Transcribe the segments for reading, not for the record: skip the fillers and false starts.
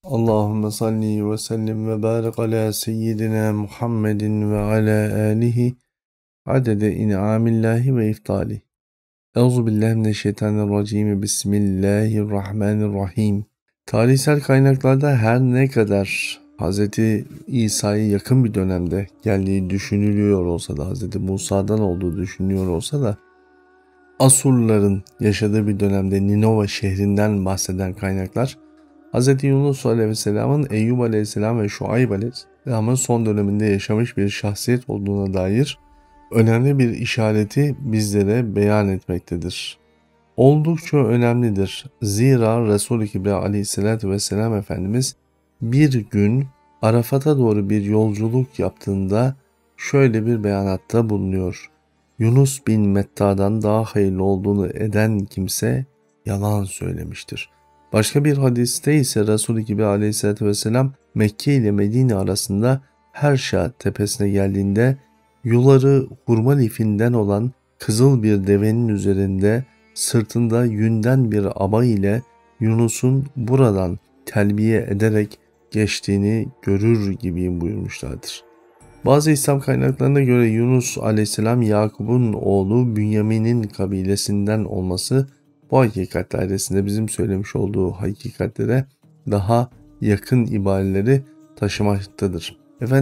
Allahümme salli ve sellim ve barik ala seyyidina Muhammedin ve ala alihi adede in'amillahi ve iftali. Euzubillahimineşşeytanirracim. Bismillahirrahmanirrahim. Tarihsel kaynaklarda her ne kadar Hz. İsa'ya yakın bir dönemde geldiği düşünülüyor olsa da, Hz. Musa'dan olduğu düşünülüyor olsa da, Asurların yaşadığı bir dönemde Ninova şehrinden bahseden kaynaklar, Hz. Yunus Aleyhisselam'ın Eyyub Aleyhisselam ve Şuayb Aleyhisselam'ın son döneminde yaşamış bir şahsiyet olduğuna dair önemli bir işareti bizlere beyan etmektedir. Oldukça önemlidir. Zira Resul-i Kibriya Aleyhisselatü Vesselam Efendimiz bir gün Arafat'a doğru bir yolculuk yaptığında şöyle bir beyanatta bulunuyor. Yunus bin Metta'dan daha hayırlı olduğunu eden kimse yalan söylemiştir. Başka bir hadiste ise Resul-i Kibriya Aleyhisselatü Vesselam Mekke ile Medine arasında Herşa tepesine geldiğinde yuları hurma lifinden olan kızıl bir devenin üzerinde sırtında yünden bir aba ile Yunus'un buradan telbiye ederek geçtiğini görür gibiyim buyurmuşlardır. Bazı İslam kaynaklarına göre Yunus aleyhisselam Yakup'un oğlu Bünyamin'in kabilesinden olması bu hakikat dairesinde bizim söylemiş olduğu hakikatlere daha yakın ibareleri taşımaktadır.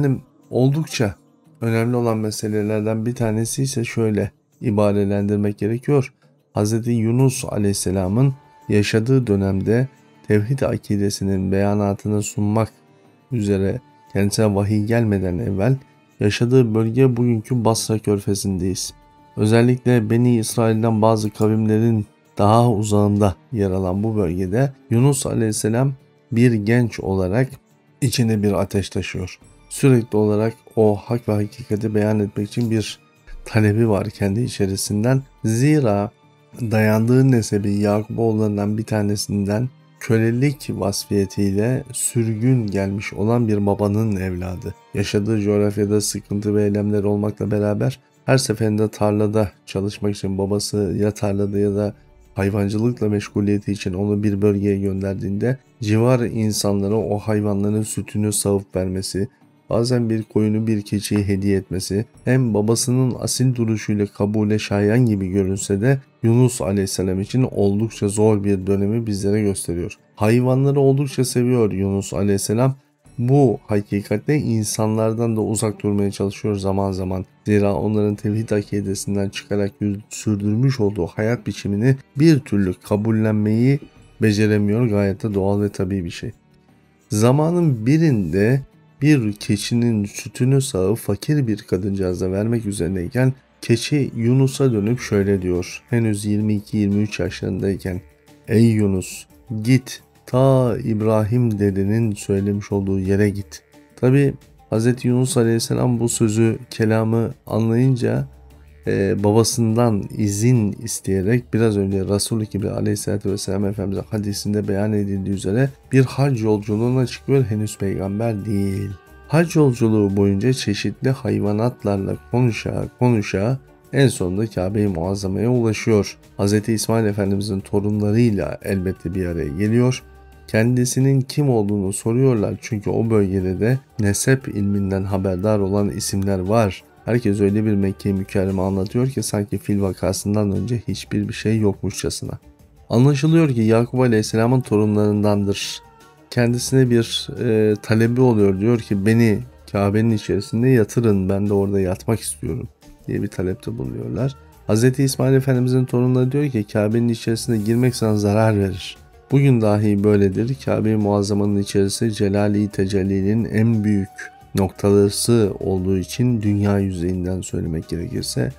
Oldukça önemli olan meselelerden bir tanesi ise şöyle ibarelendirmek gerekiyor. Hz. Yunus aleyhisselamın yaşadığı dönemde tevhid akidesinin beyanatını sunmak üzere kendisine vahiy gelmeden evvel yaşadığı bölge bugünkü Basra Körfezi'ndeyiz. Özellikle Beni İsrail'den bazı kavimlerin daha uzağında yer alan bu bölgede Yunus aleyhisselam bir genç olarak içinde bir ateş taşıyor. Sürekli olarak o hak ve hakikati beyan etmek için bir talebi var kendi içerisinden. Zira dayandığı nesebi Yakuboğullarından bir tanesinden kölelik vasfiyetiyle sürgün gelmiş olan bir babanın evladı. Yaşadığı coğrafyada sıkıntı ve eylemler olmakla beraber her seferinde tarlada çalışmak için babası ya tarlada ya da hayvancılıkla meşguliyeti için onu bir bölgeye gönderdiğinde civar insanlara o hayvanların sütünü sağıp vermesi, bazen bir koyunu bir keçiyi hediye etmesi hem babasının asil duruşuyla kabule şayan gibi görünse de Yunus aleyhisselam için oldukça zor bir dönemi bizlere gösteriyor. Hayvanları oldukça seviyor Yunus aleyhisselam. Bu hakikatte insanlardan da uzak durmaya çalışıyor zaman zaman. Zira onların tevhid akidesinden çıkarak sürdürmüş olduğu hayat biçimini bir türlü kabullenmeyi beceremiyor. Gayet de doğal ve tabii bir şey. Zamanın birinde bir keçinin sütünü sağıp fakir bir kadıncağıza vermek üzereyken keçi Yunus'a dönüp şöyle diyor. Henüz 22-23 yaşlarındayken: "Ey Yunus, git ta İbrahim dedenin söylemiş olduğu yere git." Tabi Hz. Yunus Aleyhisselam bu sözü, kelamı anlayınca babasından izin isteyerek biraz önce Resul-i Kibriya Aleyhisselatü Vesselam Efendimiz'e hadisinde beyan edildiği üzere bir hac yolculuğuna çıkıyor, henüz peygamber değil. Hac yolculuğu boyunca çeşitli hayvanatlarla konuşa en sonunda Kabe-i Muazzama'ya ulaşıyor. Hz. İsmail Efendimiz'in torunlarıyla elbette bir araya geliyor. Kendisinin kim olduğunu soruyorlar çünkü o bölgede de nesep ilminden haberdar olan isimler var. Herkes öyle bir Mekke-i Mükerreme anlatıyor ki sanki fil vakasından önce hiçbir şey yokmuşçasına. Anlaşılıyor ki Yakup Aleyhisselam'ın torunlarındandır. Kendisine bir talebi oluyor, diyor ki beni Kabe'nin içerisinde yatırın, ben de orada yatmak istiyorum diye bir talepte bulunuyorlar. Hz. İsmail Efendimizin torunları diyor ki Kabe'nin içerisine girmek sana zarar verir. Bugün dahi böyledir. Kabe-i Muazzama'nın içerisi Celal-i Tecellili'nin en büyük noktaları olduğu için dünya yüzeyinden söylemek gerekirse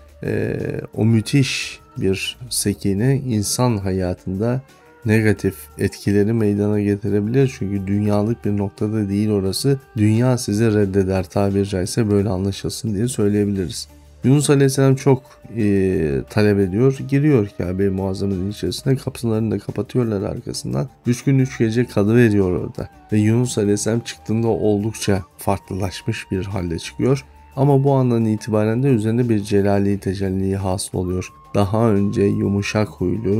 o müthiş bir sekine insan hayatında negatif etkileri meydana getirebilir. Çünkü dünyalık bir noktada değil orası. Dünya sizi reddeder, tabiri caizse böyle anlaşılsın diye söyleyebiliriz. Yunus Aleyhisselam çok talep ediyor. Giriyor Kabe-i Muazzama'nın içerisine. Kapılarını da kapatıyorlar arkasından. 3 gün 3 gece kalıveriyor orada. Ve Yunus Aleyhisselam çıktığında oldukça farklılaşmış bir halde çıkıyor. Ama bu andan itibaren de üzerinde bir celali tecelli hasıl oluyor. Daha önce yumuşak huylu,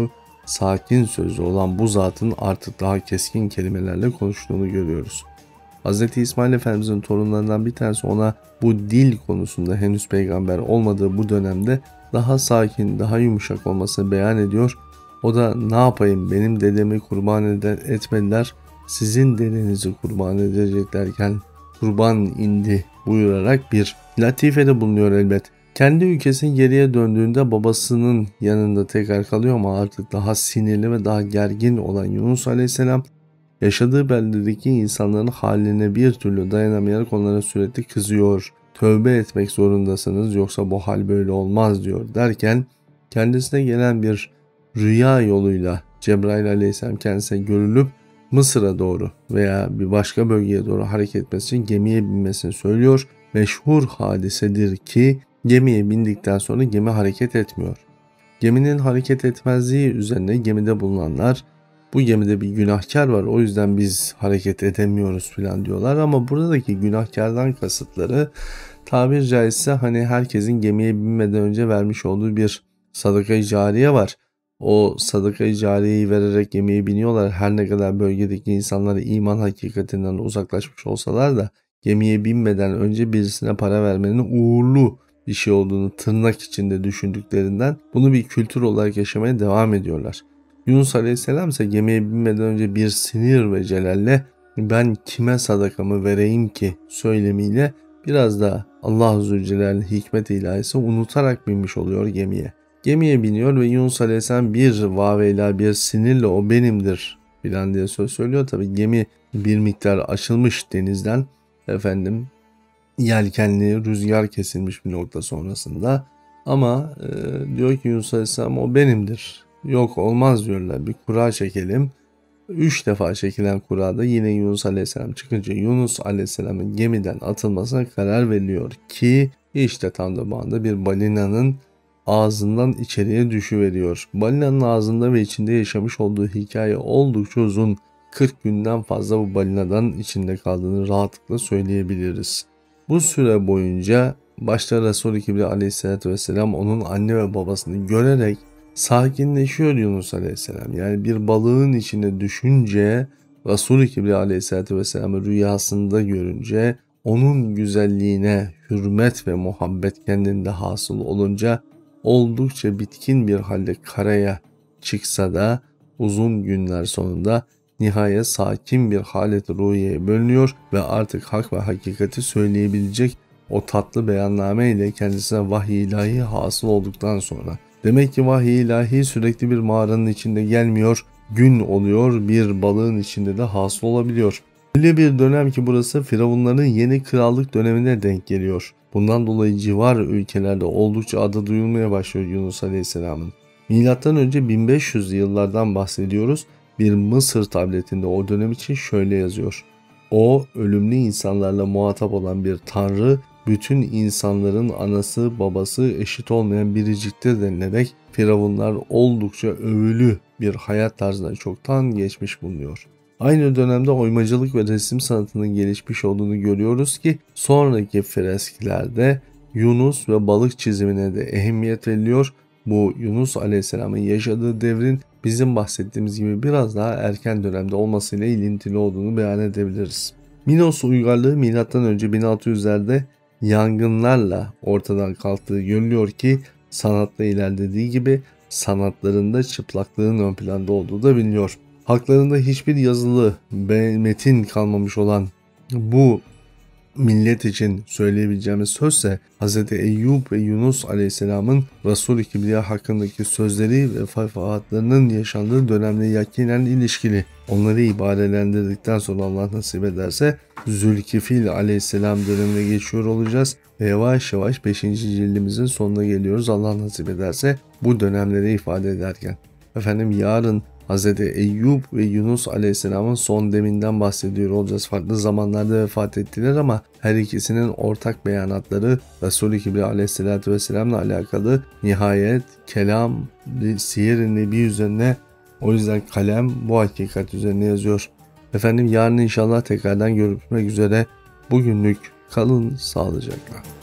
sakin sözlü olan bu zatın artık daha keskin kelimelerle konuştuğunu görüyoruz. Hz. İsmail Efendimizin torunlarından bir tanesi ona bu dil konusunda henüz peygamber olmadığı bu dönemde daha sakin, daha yumuşak olmasını beyan ediyor. O da ne yapayım, benim dedemi kurban etmediler, sizin dedenizi kurban edeceklerken kurban indi buyurarak bir latifede bulunuyor elbet. Kendi ülkesinin geriye döndüğünde babasının yanında tekrar kalıyor ama artık daha sinirli ve daha gergin olan Yunus Aleyhisselam yaşadığı beldedeki insanların haline bir türlü dayanamayarak onlara sürekli kızıyor. Tövbe etmek zorundasınız yoksa bu hal böyle olmaz diyor derken kendisine gelen bir rüya yoluyla Cebrail Aleyhisselam kendisine görülüp Mısır'a doğru veya bir başka bölgeye doğru hareket etmesi için gemiye binmesini söylüyor. Meşhur hadisedir ki gemiye bindikten sonra gemi hareket etmiyor. Geminin hareket etmezliği üzerine gemide bulunanlar bu gemide bir günahkar var o yüzden biz hareket edemiyoruz falan diyorlar ama buradaki günahkardan kasıtları tabir caizse hani herkesin gemiye binmeden önce vermiş olduğu bir sadaka-i cariye var. O sadaka-i cariyeyi vererek gemiye biniyorlar. Her ne kadar bölgedeki insanları iman hakikatinden uzaklaşmış olsalar da gemiye binmeden önce birisine para vermenin uğurlu bir şey olduğunu tırnak içinde düşündüklerinden bunu bir kültür olarak yaşamaya devam ediyorlar. Yunus Aleyhisselam ise gemiye binmeden önce bir sinir ve celalle ben kime sadakamı vereyim ki söylemiyle biraz da Allah-u Zülcelal'in hikmet ilahisi unutarak binmiş oluyor gemiye. Gemiye biniyor ve Yunus Aleyhisselam bir vaveyla bir sinirle o benimdir filan diye söz söylüyor. Tabi gemi bir miktar açılmış denizden yelkenli rüzgar kesilmiş bir nokta sonrasında ama diyor ki Yunus Aleyhisselam o benimdir. Yok olmaz diyorlar bir kura çekelim. 3 defa çekilen kurada yine Yunus Aleyhisselam çıkınca Yunus Aleyhisselam'ın gemiden atılmasına karar veriliyor ki işte tam da bu anda bir balinanın ağzından içeriye düşüveriyor. Balinanın ağzında ve içinde yaşamış olduğu hikaye oldukça uzun. 40 günden fazla bu balinadan içinde kaldığını rahatlıkla söyleyebiliriz. Bu süre boyunca başta Resul-i Kibriya Aleyhisselatü Vesselam onun anne ve babasını görerek sakinleşiyor Yunus Aleyhisselam. Yani bir balığın içine düşünce Resul-i Kibriya Aleyhisselatü Vesselam'ı rüyasında görünce onun güzelliğine hürmet ve muhabbet kendinde hasıl olunca oldukça bitkin bir halde karaya çıksa da uzun günler sonunda nihayet sakin bir halet-i ruhiyeye bölünüyor ve artık hak ve hakikati söyleyebilecek o tatlı beyanname ile kendisine vahiy ilahi hasıl olduktan sonra. Demek ki vahiy ilahi sürekli bir mağaranın içinde gelmiyor, gün oluyor bir balığın içinde de hasıl olabiliyor. Öyle bir dönem ki burası Firavunların yeni krallık dönemine denk geliyor. Bundan dolayı civar ülkelerde oldukça adı duyulmaya başlıyor Yunus Aleyhisselam'ın. Milattan önce 1500 yıllardan bahsediyoruz. Bir Mısır tabletinde o dönem için şöyle yazıyor. O ölümlü insanlarla muhatap olan bir tanrı, bütün insanların anası babası eşit olmayan biriciktir denilerek Firavunlar oldukça övülü bir hayat tarzına çoktan geçmiş bulunuyor. Aynı dönemde oymacılık ve resim sanatının gelişmiş olduğunu görüyoruz ki sonraki fresklerde Yunus ve balık çizimine de ehemmiyet veriliyor. Bu Yunus Aleyhisselam'ın yaşadığı devrin bizim bahsettiğimiz gibi biraz daha erken dönemde olmasıyla ilintili olduğunu beyan edebiliriz. Minos uygarlığı M.Ö. 1600'lerde yangınlarla ortadan kalktığı görülüyor ki sanatta ilerlediği gibi sanatlarında çıplaklığın ön planda olduğu da biliniyor. Haklarında hiçbir yazılı metin kalmamış olan bu millet için söyleyebileceğimiz sözse Hz. Eyyub ve Yunus Aleyhisselam'ın Resul-i Kibriya hakkındaki sözleri ve vefatlarının yaşandığı dönemle yakinen ilişkili. Onları ibarelendirdikten sonra Allah nasip ederse Zülkifil Aleyhisselam dönemine geçiyor olacağız ve yavaş yavaş 5. cildimizin sonuna geliyoruz Allah nasip ederse bu dönemleri ifade ederken. Yarın Hz. Eyyub ve Yunus Aleyhisselam'ın son deminden bahsediyor olacağız. Farklı zamanlarda vefat ettiler ama her ikisinin ortak beyanatları Resul-i Kibriya Aleyhisselatü Vesselam'la alakalı nihayet kelam, siyer-i nebi üzerine o yüzden kalem bu hakikat üzerine yazıyor. Yarın inşallah tekrardan görüşmek üzere. Bugünlük kalın sağlıcakla.